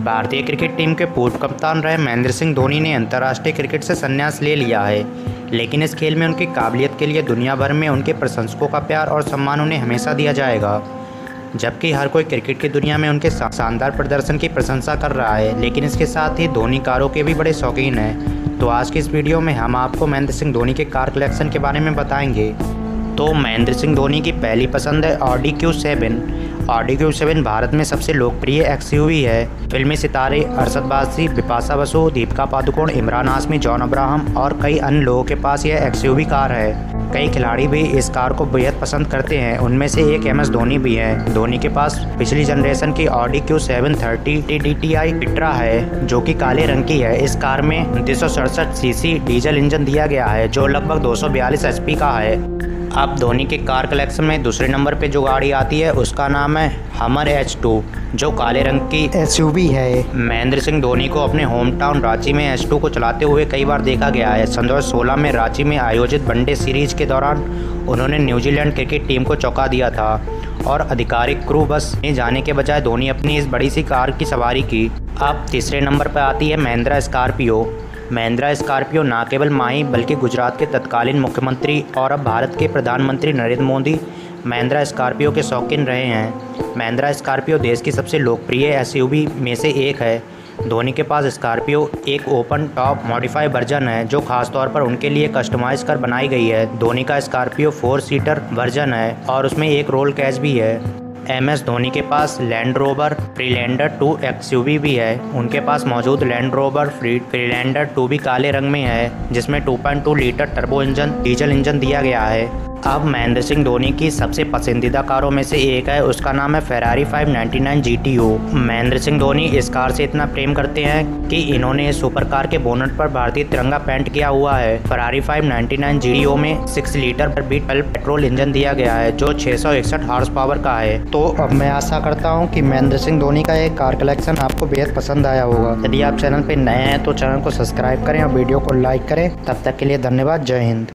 भारतीय cricket team के पूर्व कप्तान रहे महेंद्र सिंह धोनी ने अंतर्राष्ट्रीय क्रिकेट से संन्यास ले लिया है, लेकिन इस खेल में उनकी काबिलियत के लिए दुनिया भर में उनके प्रशंसकों का प्यार और सम्मान उन्हें हमेशा दिया जाएगा। जबकि हर कोई क्रिकेट की दुनिया में उनके शानदार प्रदर्शन की प्रशंसा कर रहा है, लेकिन इसके साथ ही धोनी कारों के भी बड़े शौकीन हैं। तो आज की इस वीडियो में हम आपको महेंद्र सिंह धोनी के कार कलेक्शन के बारे में बताएंगे। तो महेंद्र सिंह धोनी की पहली पसंद है Audi Q7। Audi Q7 Bharat में सबसे लोकप्रिय एक्सयूवी है। फिल्मी सितारे अरशद वारसी, बिपाशा बसु, दीपिका पादुकोण, इमरान हाशमी, जॉन अब्राहम और कई अन्य लोगों के पास यह एक्सयूवी कार है। कई खिलाड़ी भी इस कार को बेहद पसंद करते हैं, उनमें से एक MS धोनी भी है। धोनी के पास पिछली जनरेशन की ऑडी Q7 30 TDI पिट्रा है, जो कि काले रंग की है। इस कार में 367 सीसी डीजल इंजन दिया गया है, जो लगभग 242 HP का है। अब धोनी के कार कलेक्शन में दूसरे नंबर पे जो गाड़ी आती है उसका नाम है हमर H2, जो काले रंग की SUV है। महेंद्र सिंह धोनी को अपने होम टाउन रांची में H2 को चलाते हुए कई बार देखा गया है। सन 2016 में रांची में आयोजित वनडे सीरीज के दौरान उन्होंने न्यूजीलैंड क्रिकेट टीम को चौंका दिया था और आधिकारिक क्रू बस में जाने के बजाय धोनी अपनी इस बड़ी सी कार की सवारी की। अब तीसरे नंबर पर आती है महिंद्रा स्कॉर्पियो। महिंद्रा स्कॉर्पियो न केवल माही बल्कि गुजरात के तत्कालीन मुख्यमंत्री और अब भारत के प्रधानमंत्री नरेंद्र मोदी महिंद्रा स्कॉर्पियो के शौकीन रहे हैं। महिंद्रा स्कॉर्पियो देश की सबसे लोकप्रिय SUV में से एक है। धोनी के पास स्कॉर्पियो एक ओपन टॉप मॉडिफाई वर्जन है, जो खासतौर पर उनके लिए कस्टमाइज कर बनाई गई है। धोनी का स्कॉर्पियो 4 सीटर वर्जन है और उसमें एक रोल कैच भी है। MS धोनी के पास लैंड रोवर फ्रीलैंडर 2 XUV भी है। उनके पास मौजूद लैंड रोवर फ्रीलैंडर 2 भी काले रंग में है, जिसमें 2.2 litre turbo engine diesel engine दिया गया है। अब महेंद्र सिंह धोनी की सबसे पसंदीदा कारों में से एक है, उसका नाम है फेरारी 599 GTO। महेंद्र सिंह धोनी इस कार से इतना प्रेम करते हैं कि इन्होंने इस सुपर कार के बोनट पर भारतीय तिरंगा पेंट किया हुआ है। फेरारी 599 GTO में 6 लीटर पर B12 पेट्रोल इंजन दिया गया है, जो 661 हॉर्स पावर का है। तो अब मैं आशा करता हूँ कि महेंद्र सिंह धोनी का एक कार कलेक्शन आपको बेहद पसंद आया होगा। यदि आप चैनल पर नए हैं तो चैनल को सब्सक्राइब करें और वीडियो को लाइक करें। तब तक के लिए धन्यवाद। जय हिंद।